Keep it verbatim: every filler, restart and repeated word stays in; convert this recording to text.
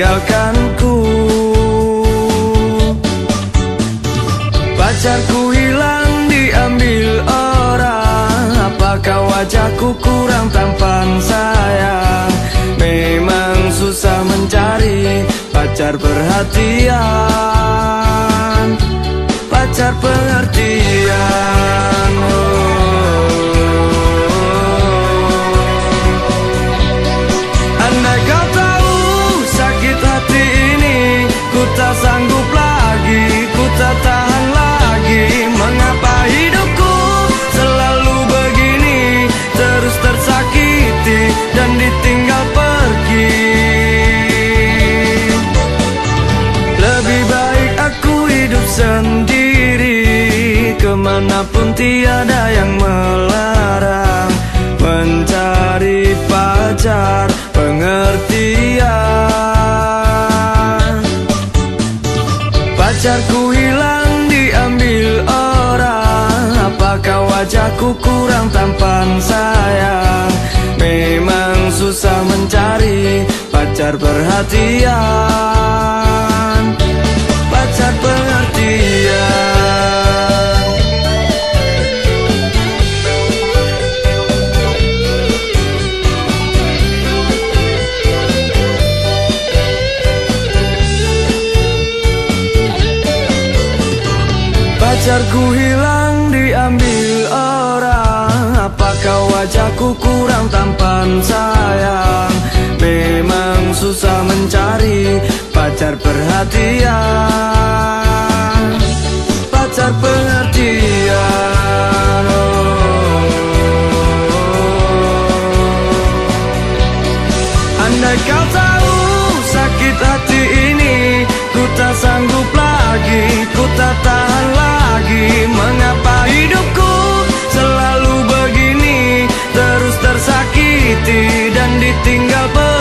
tinggalkanku. Pacarku hilang diambil orang, apakah wajahku kurang tampan sayang? Memang susah mencari pacar perhatian, pacar pengertian. Andai kau tahu sakit hati ini, ku tak sanggup lagi, ku tak tahan lagi. Mengapa hidupku selalu begini, terus tersakiti dan ditinggal pergi? Lebih baik aku hidup sendiri, kemanapun tiada yang melarang, mencari pacar pengertian. Pacarku hilang diambil orang, apakah wajahku kurang tampan sayang? Memang susah mencari pacar perhatian, pacar pengertian. Pacarku hilang diambil orang, apakah wajahku kurang tampan sayang? Memang susah mencari pacar perhatian, pacar pengertian. Oh. Andai kau tahu sakit hati ini, ku tak sanggup lagi, ku tak tahan lagi. Mengapa hidupku selalu begini, terus tersakiti dan ditinggal pergi?